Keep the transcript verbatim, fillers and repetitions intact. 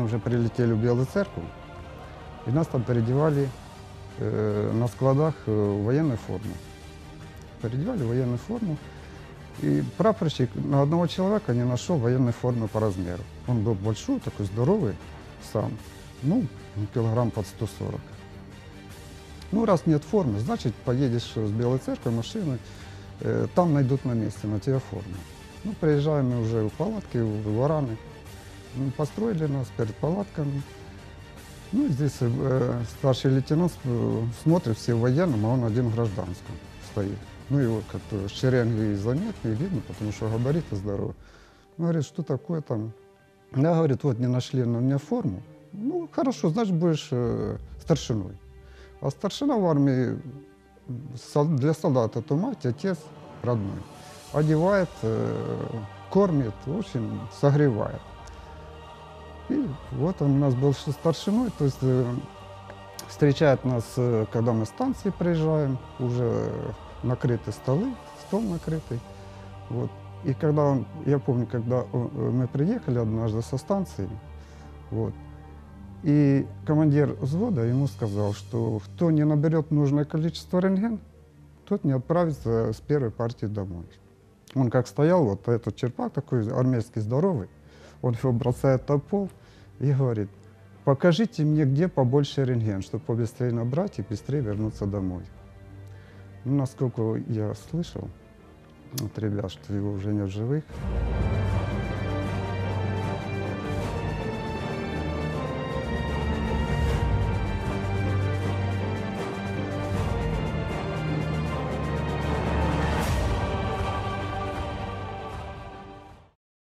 уже прилетели в Белую Церковь, и нас там переодевали э, на складах э, в военную форму. Переодевали в военную форму. И прапорщик на одного человека не нашел военной формы по размеру. Он был большой, такой здоровый сам, ну, килограмм под сто сорок. Ну, раз нет формы, значит, поедешь с Белой Церкви машиной, э, там найдут на месте, на тебе форму. Ну, приезжаем мы уже в палатки, в вараны. Ну, построили нас перед палатками. Ну, здесь э, старший лейтенант э, смотрит, все в военном, а он один в гражданском стоит. Ну, его как-то шеренги заметны, видно, потому что габариты здоровые. Он говорит, что такое там? Я, говорит, вот не нашли на мне форму. Ну, хорошо, значит, будешь э, старшиной. А старшина в армии для солдата это мать, отец родной. Одевает, э, кормит, в общем, согревает. И вот он у нас был старшиной, то есть э, встречает нас, э, когда мы с станции приезжаем, уже накрыты столы, стол накрытый. Вот. И когда он, я помню, когда он, мы приехали однажды со станции, вот, и командир взвода ему сказал, что кто не наберет нужное количество рентген, тот не отправится с первой партии домой. Он как стоял, вот этот черпак такой армейский здоровый, он его бросает на пол и говорит, покажите мне, где побольше рентген, чтобы побыстрее набрать и быстрее вернуться домой. Ну, насколько я слышал от ребят, что его уже нет в живых.